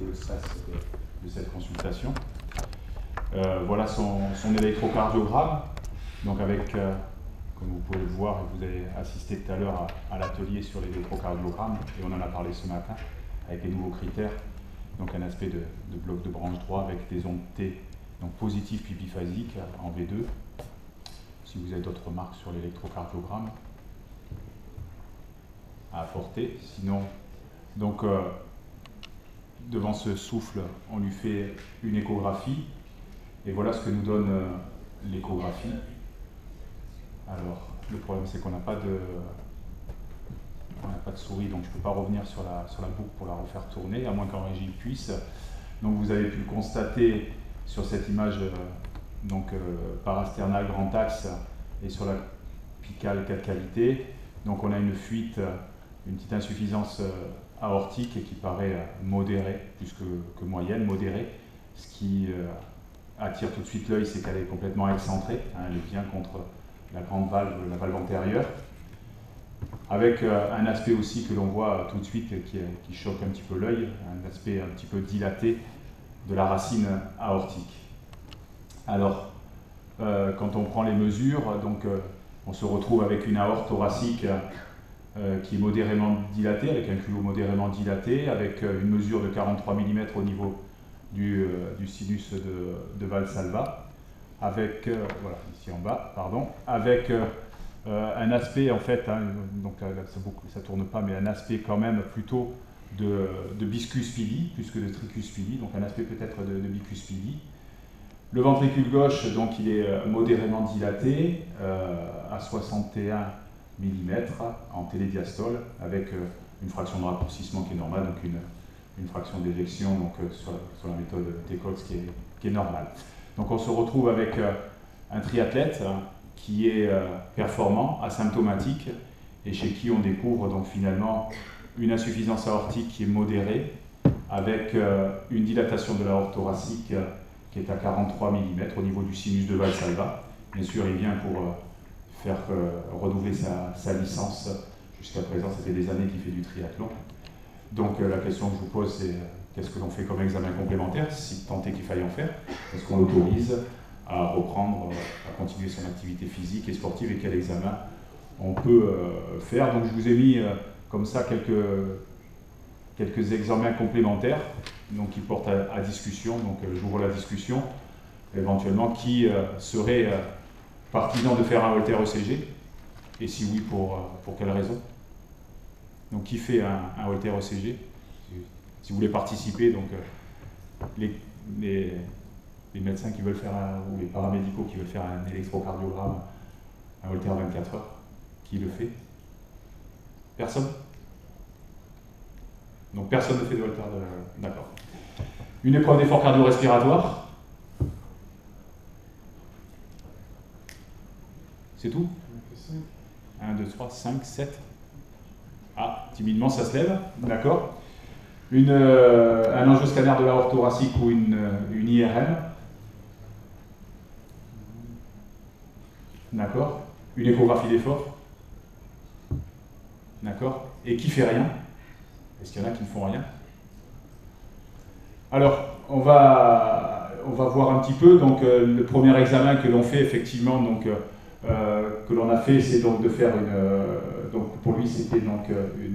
peu le stress de cette consultation. Voilà son électrocardiogramme, donc avec, comme vous pouvez le voir, et vous avez assisté tout à l'heure à l'atelier sur l'électrocardiogramme, et on en a parlé ce matin, avec les nouveaux critères, donc un aspect de bloc de branche droit avec des ondes T, donc positives puis biphasiques en V2. Si vous avez d'autres remarques sur l'électrocardiogramme à apporter, sinon, donc devant ce souffle, on lui fait une échographie, et voilà ce que nous donne l'échographie. Alors, le problème c'est qu'on n'a pas de souris, donc je ne peux pas revenir sur la boucle pour la refaire tourner, à moins qu'en régie puisse. Donc vous avez pu le constater sur cette image parasternale grand axe et sur la picale 4 cavités. Donc on a une fuite, une petite insuffisance aortique qui paraît modérée, plus que moyenne, modérée. Ce qui attire tout de suite l'œil, c'est qu'elle est complètement excentrée, hein, elle est bien contre la grande valve, la valve antérieure, avec un aspect aussi que l'on voit tout de suite qui choque un petit peu l'œil, un aspect un petit peu dilaté de la racine aortique. Alors, quand on prend les mesures, donc, on se retrouve avec une aorte thoracique qui est modérément dilatée, avec un culot modérément dilaté, avec une mesure de 43 mm au niveau du sinus de Valsalva, avec, voilà, ici en bas, pardon, avec un aspect, en fait, hein, donc ça tourne pas, mais un aspect quand même plutôt de bicuspidie, plus que de tricuspidie, donc un aspect peut-être de bicuspidie. Le ventricule gauche, donc, il est modérément dilaté, à 61 mm en télédiastole, avec une fraction de raccourcissement qui est normale, donc une fraction d'éjection sur la méthode T-Cox qui est normale. Donc on se retrouve avec un triathlète qui est performant, asymptomatique, et chez qui on découvre donc finalement une insuffisance aortique qui est modérée, avec une dilatation de l'aorte thoracique qui est à 43 mm au niveau du sinus de Valsalva. Bien sûr, il vient pour faire renouveler sa licence. Jusqu'à présent, ça fait des années qu'il fait du triathlon. Donc la question que je vous pose, c'est qu'est-ce que l'on fait comme examen complémentaire, si tant est qu'il faille en faire? Est-ce qu'on l'autorise à reprendre, à continuer son activité physique et sportive, et quel examen on peut faire? Donc je vous ai mis comme ça quelques examens complémentaires, donc qui portent à discussion. Donc j'ouvre la discussion, éventuellement, qui serait partisan de faire un Holter ECG, et si oui, pour quelle raison? Donc qui fait un Holter ECG? Si vous voulez participer, donc les médecins qui veulent faire ou les paramédicaux qui veulent faire un électrocardiogramme, un Holter 24 heures, qui le fait? Personne? Donc personne ne fait de Holter D'accord. Une épreuve d'effort cardio-respiratoire? C'est tout? 1, 2, 3, 5, 7. Ah, timidement ça se lève, d'accord. Un angioscanner de l'aorte thoracique ou une IRM. D'accord. Une échographie d'effort. D'accord. Et qui fait rien? Est-ce qu'il y en a qui ne font rien? Alors, on va voir un petit peu. Donc, le premier examen que l'on fait, effectivement, donc, que l'on a fait, c'est donc de faire donc pour lui, c'était donc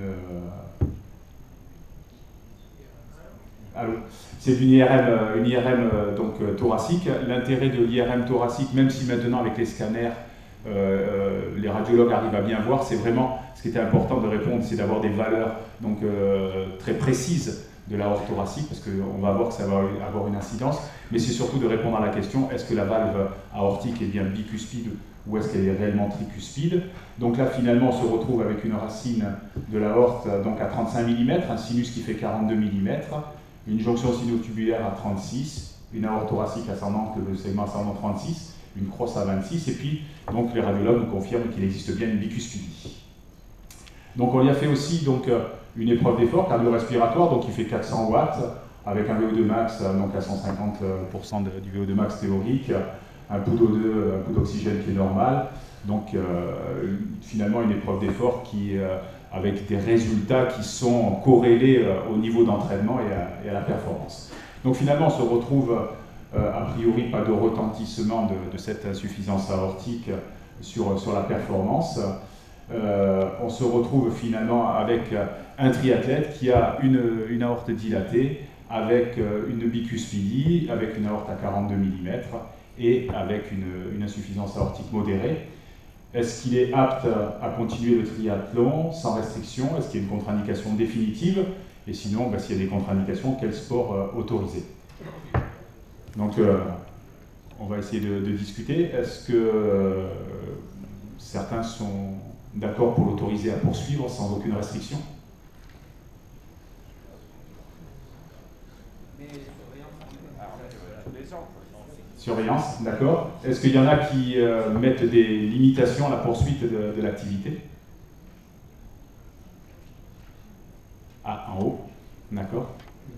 c'est une IRM donc thoracique. L'intérêt de l'IRM thoracique, même si maintenant avec les scanners, les radiologues arrivent à bien voir, c'est vraiment ce qui était important de répondre, c'est d'avoir des valeurs donc très précises de l'aorte thoracique, parce qu'on va voir que ça va avoir une incidence, mais c'est surtout de répondre à la question, est-ce que la valve aortique est bien bicuspide ou est-ce qu'elle est réellement tricuspide? Donc là, finalement, on se retrouve avec une racine de l'aorte donc à 35 mm, un sinus qui fait 42 mm, une jonction sinotubulaire à 36, une aorte thoracique ascendante, le segment ascendant 36, une crosse à 26, et puis donc les radiologues nous confirment qu'il existe bien une bicuspidie. Donc on y a fait aussi donc, une épreuve d'effort cardio-respiratoire, donc qui fait 400 watts, avec un VO2 max donc à 150% du VO2 max théorique, un pouls d'O2, un pouls d'oxygène qui est normal. Donc finalement une épreuve d'effort qui avec des résultats qui sont corrélés au niveau d'entraînement et à la performance. Donc finalement, on se retrouve, a priori, pas de retentissement de cette insuffisance aortique sur la performance. On se retrouve finalement avec un triathlète qui a une aorte dilatée, avec une bicuspidie, avec une aorte à 42 mm et avec une insuffisance aortique modérée. Est-ce qu'il est apte à continuer le triathlon sans restriction? Est-ce qu'il y a une contre-indication définitive? Et sinon, s'il y a des contre-indications, quel sport autoriser? Donc, on va essayer de discuter. Est-ce que certains sont d'accord pour l'autoriser à poursuivre sans aucune restriction? Surveillance, d'accord. Est-ce qu'il y en a qui mettent des limitations à la poursuite de l'activité? Ah, en haut, d'accord.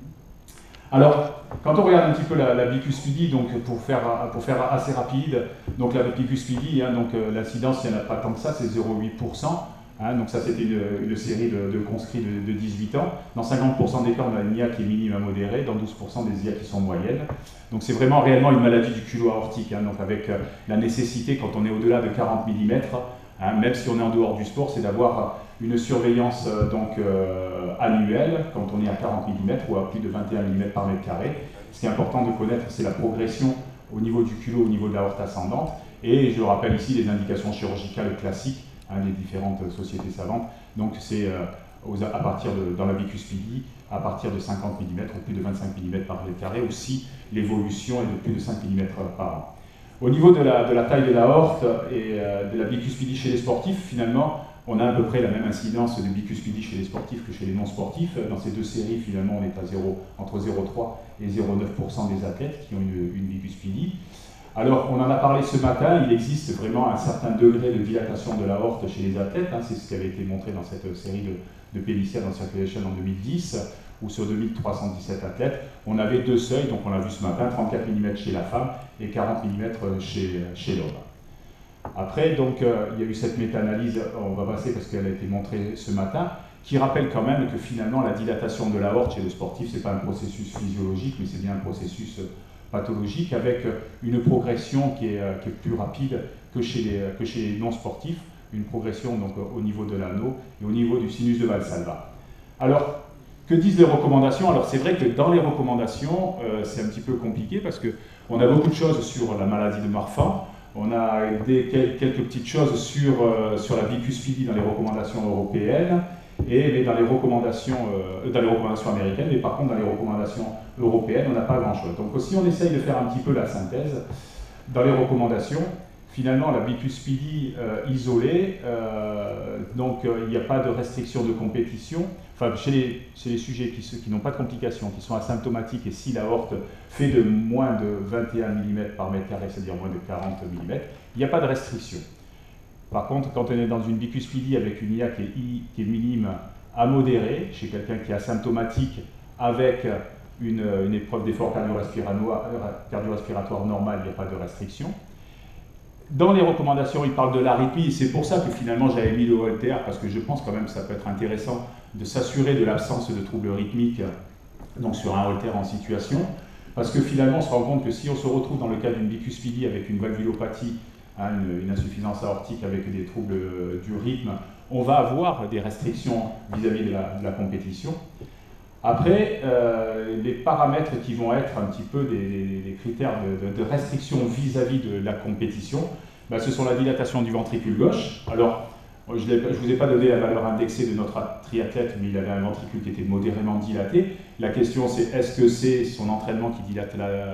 Alors, quand on regarde un petit peu la bicuspidie, donc pour faire assez rapide, donc la bicuspidie, donc l'incidence, il n'y en a pas tant que ça, c'est 0,8%. Donc ça, c'était une série de conscrits de 18 ans. Dans 50% des cas, on a une IA qui est minime à modérée, dans 12% des IA qui sont moyennes. Donc c'est vraiment réellement une maladie du culot aortique, donc avec la nécessité, quand on est au-delà de 40 mm, même si on est en dehors du sport, c'est d'avoir une surveillance annuelle, quand on est à 40 mm ou à plus de 21 mm par mètre carré. Ce qui est important de connaître, c'est la progression au niveau du culot, au niveau de l'aorte ascendante. Et je rappelle ici les indications chirurgicales classiques des différentes sociétés savantes. Donc c'est à partir dans la bicuspidie, à partir de 50 mm ou plus de 25 mm par mètre carré, ou si l'évolution est de plus de 5 mm par an. Au niveau de la taille de l'aorte et de la bicuspidie chez les sportifs, finalement, on a à peu près la même incidence de bicuspidie chez les sportifs que chez les non-sportifs. Dans ces deux séries, finalement, on est à entre 0,3 et 0,9% des athlètes qui ont une bicuspidie. Alors, on en a parlé ce matin, il existe vraiment un certain degré de dilatation de l'aorte chez les athlètes, c'est ce qui avait été montré dans cette série de Pellissier dans Circulation en 2010, où sur 2317 athlètes, on avait deux seuils, donc on l'a vu ce matin, 34 mm chez la femme et 40 mm chez l'homme. Après, donc, il y a eu cette méta-analyse, on va passer parce qu'elle a été montrée ce matin, qui rappelle quand même que finalement la dilatation de l'aorte chez le sportif, ce n'est pas un processus physiologique, mais c'est bien un processus pathologique avec une progression qui est plus rapide que chez les non-sportifs, une progression donc au niveau de l'anneau et au niveau du sinus de Valsalva. Alors, que disent les recommandations? Alors c'est vrai que dans les recommandations, c'est un petit peu compliqué parce qu'on a beaucoup de choses sur la maladie de Marfan, on a quelques petites choses sur la bicuspidie dans les recommandations européennes, mais dans les recommandations américaines, mais par contre dans les recommandations européennes, on n'a pas grand-chose. Donc si on essaye de faire un petit peu la synthèse, dans les recommandations, finalement la bicuspidie isolée, donc il n'y a pas de restriction de compétition. Enfin, chez les sujets qui n'ont pas de complications, qui sont asymptomatiques, et si l'aorte fait de moins de 21 mm par mètre carré, c'est-à-dire moins de 40 mm, il n'y a pas de restriction. Par contre, quand on est dans une bicuspidie avec une IA qui est minime à modérée, chez quelqu'un qui est asymptomatique avec une épreuve d'effort cardio-respiratoire normale, il n'y a pas de restriction. Dans les recommandations, il parle de l'arythmie, et c'est pour ça que finalement j'avais mis le Holter, parce que je pense quand même que ça peut être intéressant de s'assurer de l'absence de troubles rythmiques donc sur un Holter en situation, parce que finalement on se rend compte que si on se retrouve dans le cas d'une bicuspidie avec une valvulopathie, une insuffisance aortique avec des troubles du rythme, on va avoir des restrictions vis-à-vis de la compétition. Après, les paramètres qui vont être un petit peu des critères de restriction vis-à-vis de la compétition, ce sont la dilatation du ventricule gauche. Alors, je ne vous ai pas donné la valeur indexée de notre triathlète, mais il avait un ventricule qui était modérément dilaté. La question c'est, est-ce que c'est son entraînement qui dilate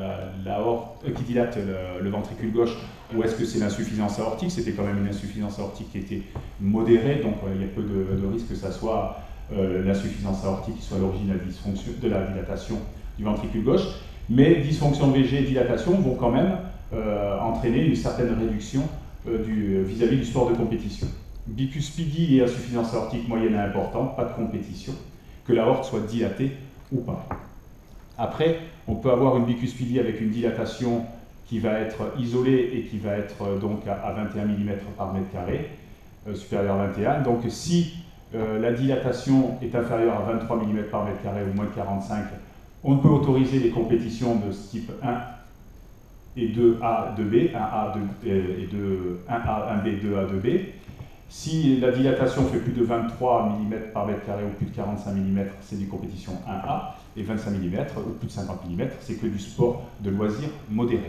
le ventricule gauche, ou est-ce que c'est l'insuffisance aortique? C'était quand même une insuffisance aortique qui était modérée, donc il y a peu de risque que ça soit l'insuffisance aortique qui soit à l'origine de la dilatation du ventricule gauche. Mais dysfonction VG et dilatation vont quand même entraîner une certaine réduction vis-à-vis du sport de compétition. Bicuspidie et insuffisance aortique moyenne et importante, pas de compétition, que l'aorte soit dilatée ou pas. Après, on peut avoir une bicuspidie avec une dilatation qui va être isolée et qui va être donc à 21 mm par mètre carré, supérieur à 21. Donc si la dilatation est inférieure à 23 mm par mètre carré ou moins de 45, on ne peut autoriser les compétitions de ce type 1 et 2A, 2B, 1A, 2, et 1A, 1B, 2A, 2B. Si la dilatation fait plus de 23 mm par mètre carré ou plus de 45 mm, c'est du compétition 1A, et 25 mm ou plus de 50 mm, c'est que du sport de loisir modéré.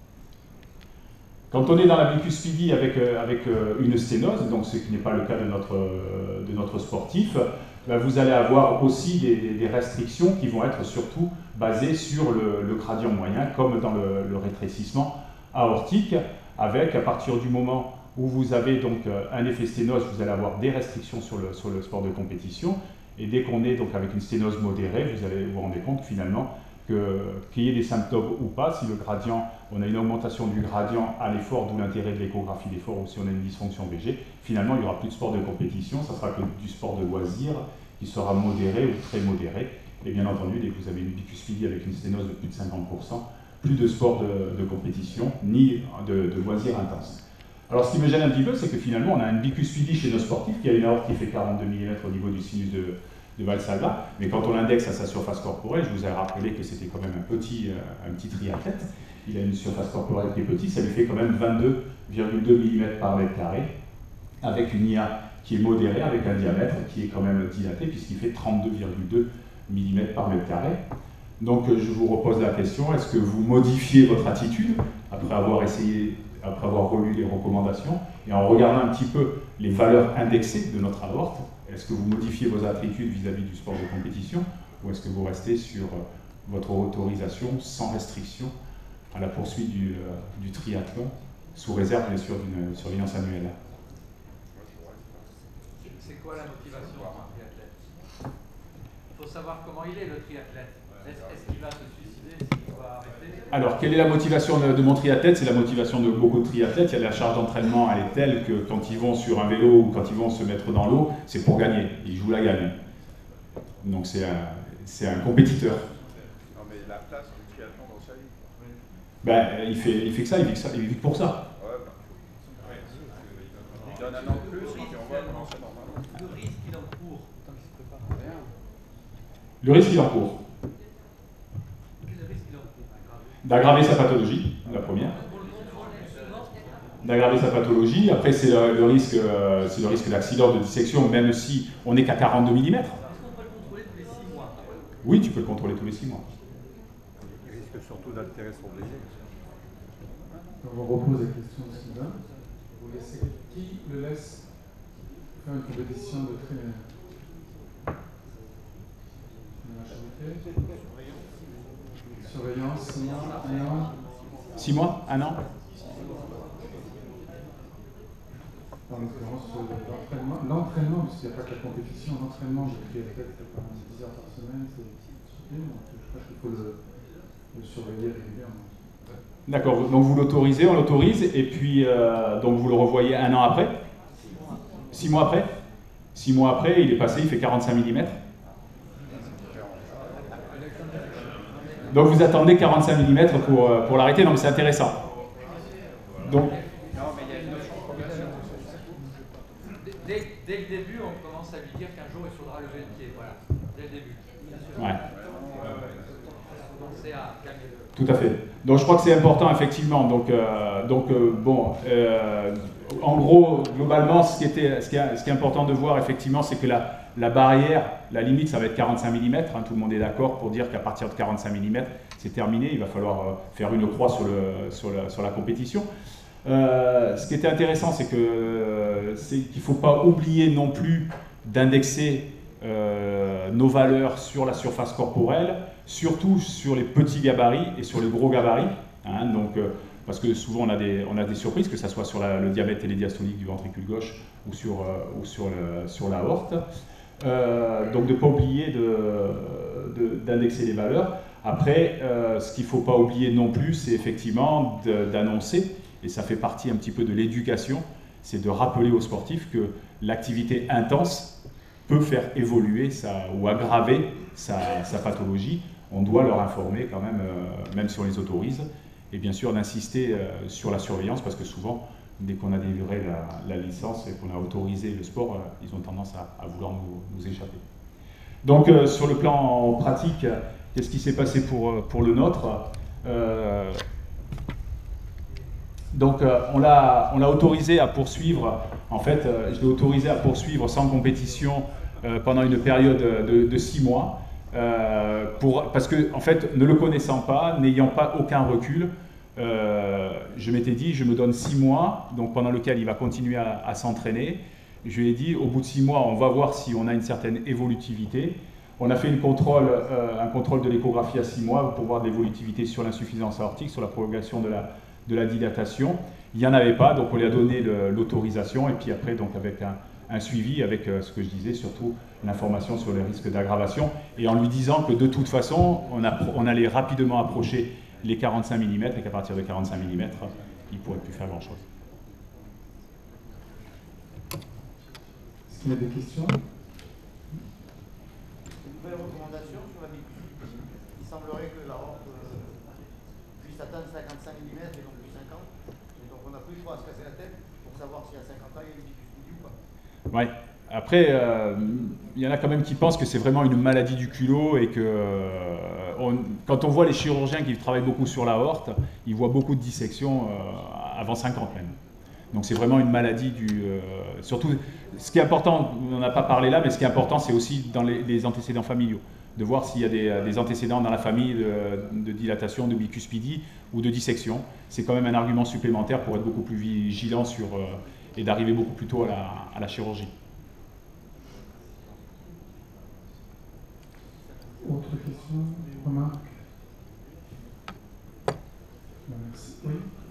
Quand on est dans la bicuspidie avec une sténose, donc ce qui n'est pas le cas de notre sportif, ben vous allez avoir aussi des restrictions qui vont être surtout basées sur le gradient moyen, comme dans le rétrécissement aortique, avec à partir du moment où vous avez donc un effet sténose, vous allez avoir des restrictions sur le sport de compétition, et dès qu'on est donc avec une sténose modérée, vous allez vous rendre compte finalement qu'il y ait des symptômes ou pas, si le gradient, on a une augmentation du gradient à l'effort, d'où l'intérêt de l'échographie d'effort, ou si on a une dysfonction VG, finalement il n'y aura plus de sport de compétition, ça sera que du sport de loisir qui sera modéré ou très modéré. Et bien entendu, dès que vous avez une bicuspidie avec une sténose de plus de 50%, plus de sport de compétition, ni de loisir intense. Alors ce qui me gêne un petit peu, c'est que finalement on a une bicuspidie chez nos sportifs, qui a une aorte qui fait 42 mm au niveau du sinus de Valsalva, mais quand on l'indexe à sa surface corporelle, je vous ai rappelé que c'était quand même un petit triathlète, il a une surface corporelle qui est petite, ça lui fait quand même 22,2 mm par mètre carré, avec une IA qui est modérée, avec un diamètre qui est quand même dilaté, puisqu'il fait 32,2 mm par mètre carré. Donc je vous repose la question, est-ce que vous modifiez votre attitude après avoir relu les recommandations, et en regardant un petit peu les valeurs indexées de notre aorte, est-ce que vous modifiez vos attitudes vis-à-vis du sport de compétition, ou est-ce que vous restez sur votre autorisation sans restriction à la poursuite du triathlon, sous réserve bien sûr d'une surveillance annuelle? C'est quoi la motivation d'un triathlète? Il faut savoir comment il est, le triathlète. Est-ce qu'il va se suicider, s'il va arrêter? Alors, quelle est la motivation de mon triathlète? C'est la motivation de beaucoup de triathlètes. Il y a la charge d'entraînement, elle est telle que quand ils vont sur un vélo ou quand ils vont se mettre dans l'eau, c'est pour gagner. Ils jouent la gagne. Donc c'est un compétiteur. Non mais la place du triathlon dans sa vie. Ben, il fait que ça, il vit pour ça. Ouais, il donne un an de plus et puis on voit comment c'est normal. Le risque qu'il encourt tant qu'il se prépare. Le risque qu'il encourt d'aggraver sa pathologie, la première. D'aggraver sa pathologie. Après, c'est le risque d'accident, de dissection, même si on n'est qu'à 42 mm. Est-ce qu'on peut le contrôler tous les 6 mois? Oui, tu peux le contrôler tous les 6 mois. Il risque surtout d'altérer son désir. On repose la question de Sylvain. Qui le laisse faire une compétition de surveillance, 6 mois, 1 an. 6 mois, 1 an. En l'occurrence, l'entraînement, puisqu'il n'y a pas que la compétition, l'entraînement, j'ai pris la tête, c'est 10 heures par semaine, c'est soutenir, donc je crois qu'il faut le surveiller régulièrement. D'accord, donc vous l'autorisez, on l'autorise, et puis donc vous le revoyez 1 an après? 6 mois après? 6 mois après, il est passé, il fait 45 mm. Donc vous attendez 45 mm pour l'arrêter, donc c'est intéressant. Donc, dès le début, on commence à lui dire qu'un jour il faudra lever le pied, voilà, dès le début. ouais. C'est à calmer le... Tout à fait. Donc je crois que c'est important effectivement. En gros, globalement, ce qui est important de voir effectivement, c'est que la barrière, la limite, ça va être 45 mm. Hein, tout le monde est d'accord pour dire qu'à partir de 45 mm, c'est terminé. Il va falloir faire une croix sur la compétition. Ce qui était intéressant, c'est qu'il ne faut pas oublier non plus d'indexer nos valeurs sur la surface corporelle, surtout sur les petits gabarits et sur les gros gabarits. Hein, parce que souvent on a des surprises, que ce soit sur le diabète et les diastoliques du ventricule gauche ou sur l'aorte. Donc de ne pas oublier d'indexer les valeurs. Après, ce qu'il ne faut pas oublier non plus, c'est effectivement d'annoncer, et ça fait partie un petit peu de l'éducation, c'est de rappeler aux sportifs que l'activité intense peut faire évoluer ou aggraver sa pathologie. On doit leur informer quand même, même si on les autorise, et bien sûr d'insister sur la surveillance, parce que souvent, dès qu'on a délivré la licence et qu'on a autorisé le sport, ils ont tendance à vouloir nous échapper. Donc sur le plan pratique, qu'est-ce qui s'est passé pour le nôtre? Donc on l'a autorisé à poursuivre, en fait je l'ai autorisé à poursuivre sans compétition pendant une période de 6 mois, parce que en fait, ne le connaissant pas, n'ayant pas aucun recul, je m'étais dit je me donne 6 mois, donc pendant lequel il va continuer à s'entraîner. Je lui ai dit au bout de 6 mois on va voir si on a une certaine évolutivité. On a fait un contrôle de l'échographie à 6 mois pour voir de l'évolutivité sur l'insuffisance aortique, sur la prolongation de la dilatation. Il n'y en avait pas, donc on lui a donné l'autorisation, et puis après, donc avec un suivi, avec ce que je disais, surtout l'information sur les risques d'aggravation, et en lui disant que de toute façon, on allait rapidement approcher les 45 mm, et qu'à partir de 45 mm, il ne pourrait plus faire grand-chose. Est-ce qu'il y a des questions? Nouvelle recommandation sur la bicupsie. Il semblerait que la rampe puisse atteindre 55 mm et non plus 50. Et donc on n'a plus le choix à se casser la tête pour savoir si à 50 ans il y a une bicupsie ou pas. Ouais. Après, il y en a quand même qui pensent que c'est vraiment une maladie du culot et que quand on voit les chirurgiens qui travaillent beaucoup sur l'aorte, ils voient beaucoup de dissections avant 50 même. Donc c'est vraiment une maladie surtout, ce qui est important, on n'en a pas parlé là, mais ce qui est important, c'est aussi dans les antécédents familiaux, de voir s'il y a des antécédents dans la famille de dilatation, de bicuspidie ou de dissection. C'est quand même un argument supplémentaire pour être beaucoup plus vigilant et d'arriver beaucoup plus tôt à la chirurgie. Autre question, remarque? Merci. Oui.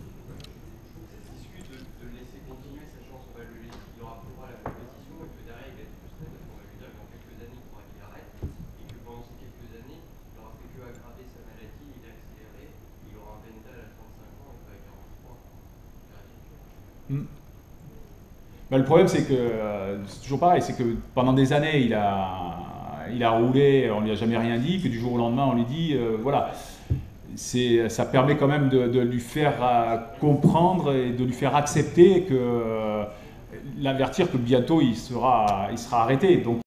Ben, le problème, c'est que c'est toujours pareil, c'est que pendant des années, il a roulé, on lui a jamais rien dit, que du jour au lendemain, on lui dit, voilà, ça permet quand même de lui faire comprendre et de lui faire accepter l'avertir que bientôt il sera arrêté. Donc,